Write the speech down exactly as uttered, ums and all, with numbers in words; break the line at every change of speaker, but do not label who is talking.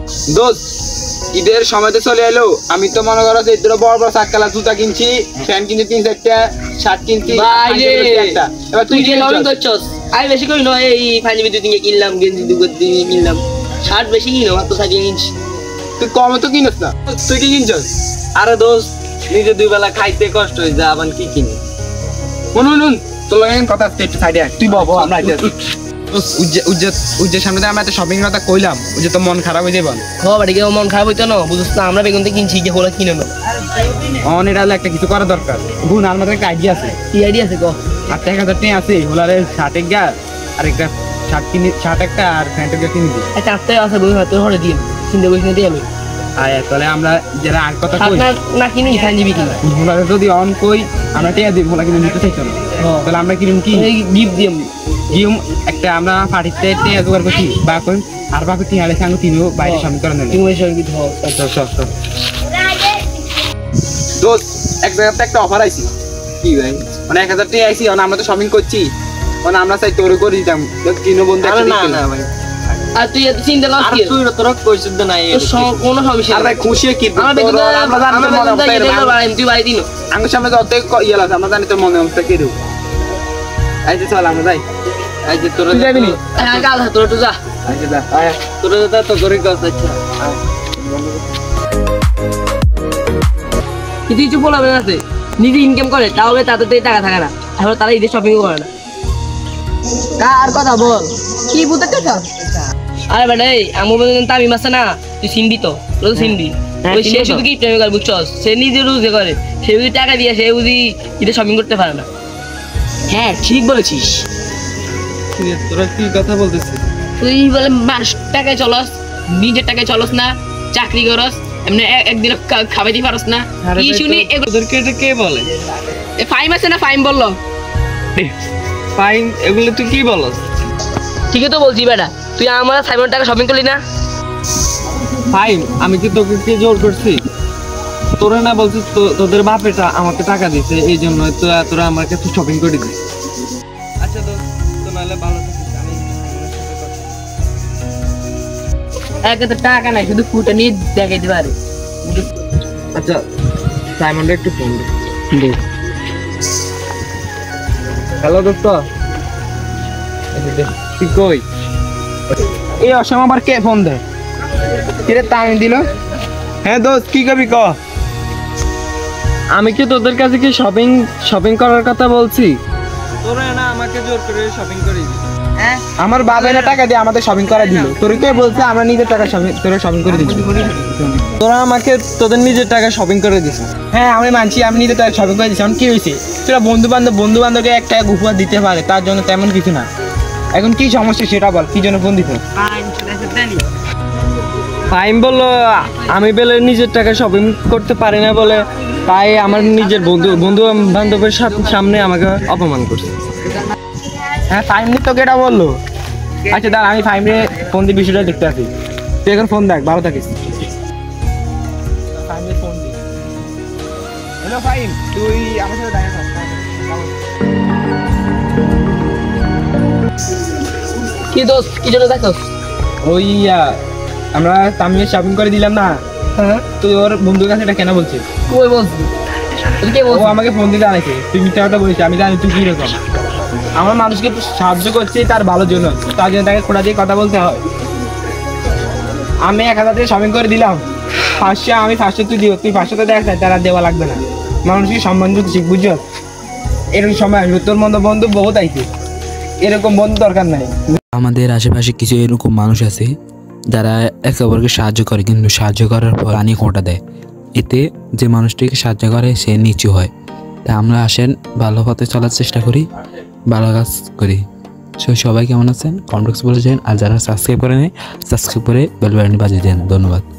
দোস্ত ঈদের সময় তো চলে এলো, আমি তো মনে করো যে বড় বড় চাক্কালা জুতা কিনছি, ফ্যান কিনছি তিন চারটা, শার্ট কিনছি একটা। এবার তুই কি শপিং করছস?
আমি বেশি করি নয়, এই পাঞ্জাবি দুই তিনটে কিনলাম, গেঞ্জি দুই তিনটে কিনলাম, শার্ট বেশি কিনো মাত্র সাইকেল কিনছি।
তুই কমে তো কিনস না, তুই কি কিনছস?
আরে দোস্ত নিজে দুই বেলা খাইতে কষ্ট হয়ে যায়, আবার কি কিনি?
শুনুন তোর কথা একটু সাইডে তুই বাবু আমরা উজ্জের সামনে আমরা একটা শপিং কথা কইলাম, উজ্জে তো মন খারাপ হয়ে যাবে।
খবর কি মন খারাপ হইতো না, বুঝছ না? আমরা বেগুন থেকে কিনছি, যে হলো কিনে নো
অন এটা একটা কিছু করা দরকার। গুণ আর মাত্র একটা আইডিয়া আছে।
কি আইডিয়া আছে? কো
আট এক হাজার টাকা আছে, হোলারে শার্ট এক গা আর একটা শার্ট কিনি, শার্ট একটা আর প্যান্ট একটা কিনে দিই।
একটা আটটাই আছে, বুঝ তোর ঘরে দিন কিনতে বসে দিই আমি।
আর তাহলে আমরা যারা আর কথা কই
না কিনি পাঞ্জাবি কিনা,
হোলারে যদি অন কই আমরা টাকা দিই, হোলা কিনে নিতে চাইছো না, তাহলে আমরা কিনুম কি
গিফট দিম
গিম একটা আমরা পার্টিতে টাকা জোগাড় করছি বা কোন আর বাকি তিন হাজার সঙ্গে তিনও বাইরে শপিং করে নেন।
তুমি সঙ্গীত হও
দোস্ত এক জায়গাতে একটা অফার আইছি। কি ভাই? মানে এক হাজার টাকা আইছি, আমরা তো শপিং করছি, মানে আমরা চাই তোরে করে দিতাম কিনো বন্ধু।
না না ভাই,
আর তুই এত চিন্তা কর কি?
তুই তোরা কইছিস না
কোনো সমস্যা
আর ভাই খুশি কি
আমরা আমরা জানি তো মনে হয় তুই বাড়ি দিনো
আমার সামনে যত ইয়ে আছে আমরা জানি তোর মনে অবস্থা কি দেব। এই যে চল আমরা যাই। এই যে তোরা যাবি নি?
হ্যাঁ কাল তোরা তো যা।
আচ্ছা যা আয়
তোরা যা তো করে কথা। আচ্ছা
কিছু কিছু বলা আছে নিজে ইনকাম করে, তাহলে তাদের টাকা থাকে না, এখন তারা ঈদের শপিং করে না। কার কথা বল, কি বুঝতে কথা? আরে ভাই আমি বললাম তামিম আছে না, তুই চিনবি তো, তুই চিনবি। ওই সে শুধু কি প্রেমিকার বুঝছস, সে নিজে রুজে করে, সে যদি টাকা দিয়ে সে বুঝি ঈদের শপিং করতে পারে না। হ্যাঁ ঠিক বলেছিস।
তোরা কি কথা বলতেছিস?
তুই বলে মাস টাকায় চলস, নিজের টাকায় চলস না, চাকরি করস, এমনি একদিন খাবাইতে পারস না। কি শুনি
তোদেরকে এটা কে বলে?
ফাইম আছে না, ফাইম বললো।
ফাইন এগুলো তুই কি বলস?
ঠিকই তো বলছি বেটা, তুই আমার সাইমন টাকা শপিং করলি না?
ফাইন আমি কি তোকে কে জোর করছি? তোরা না বলছিস তোদের বাপেটা আমাকে টাকা দিছে, এই জন্য তোরা আমাকে শপিং করে দিস। আচ্ছা তো তো নাহলে ভালো থাকিস, আমি
এক তো টাকা নাই, শুধু ফুটা নিয়ে দেখাইতে পারে।
আচ্ছা সাইমনটা একটু ফোন দে। হ্যালো দোস্ত, তুই কই?
এই অসময় আবার কে ফোন দেয়? কিরে তামিম দিল? হ্যাঁ দোস্ত কি করবি ক?
আমি কি তোদের কাছে কি শপিং শপিং করার কথা বলছি? তোরা না আমাকে জোর করে শপিং করে দিস।
হ্যাঁ
আমার বাবা টাকা দিয়ে আমাদের শপিং করা দিল, তোর কে বলছে আমরা নিজের টাকা শপিং তোরা শপিং করে দিচ্ছি?
তোরা আমাকে তোদের নিজের টাকা শপিং করে দিস।
হ্যাঁ আমি মানছি আমি নিজের টাকা শপিং করে দিচ্ছি। এখন কি হয়েছে? তোরা বন্ধু বান্ধব বন্ধু বান্ধবকে এক টাকা উপহার দিতে পারে, তার জন্য তেমন কিছু না। এখন কি সমস্যা সেটা বল, কি জন্য ফোন দিতে?
ফাইম বললো আমি বলে নিজের টাকা শপিং করতে পারি না বলে, তাই আমার নিজের বন্ধু বন্ধু বান্ধবের সামনে আমাকে অপমান করছে।
হ্যাঁ ফাইম নি তোকে এটা বললো? আচ্ছা দাঁড়া আমি ফাইমে ফোন দিয়ে বিষয়টা দেখতে আসি। তুই এখন ফোন দেখ, ভালো থাকিস। হ্যালো ফাইম, তুই আমার সাথে দেখা কর।
কি দোস্ত কি জন্য দেখো?
ওই আমরা তামিমের শপিং করে দিলাম না, তুই ওর বন্ধুর কাছে এটা কেন বলছিস?
কই বলছিস?
ও আমাকে ফোন দিতে আনাইছে, তুই মিথ্যা কথা বলিস, আমি জানি তুই কিরকম। আমার মানুষকে সাহায্য করছি তার ভালোর জন্য, তার জন্য তাকে খোঁড়া দিয়ে কথা বলতে হয়। আমি এক হাজার টাকা শপিং করে দিলাম, পাঁচশো আমি পাঁচশো তুই দিও, তুই পাঁচশো তো দেখ তারা দেওয়া লাগবে না। মানুষকে সম্মান দিতে শিখ, বুঝছ? এরকম সময় আসবে, তোর মতো বন্ধু বহুত আইছে, এরকম বন্ধু দরকার নাই।
আমাদের আশেপাশে কিছু এরকম মানুষ আছে যারা একে অপরকে সাহায্য করে, কিন্তু সাহায্য করার পর পানি খোঁটা দেয়, এতে যে মানুষটিকে সাহায্য করে সে নিচু হয়। তা আমরা আসেন ভালো পথে চলার চেষ্টা করি, ভালো কাজ করি। সো সবাই কেমন আছেন কমেন্ট বক্সে বলে যান, আর যারা সাবস্ক্রাইব করে নেয় সাবস্ক্রাইব করে বেল বাটনটি বাজিয়ে দেন। ধন্যবাদ।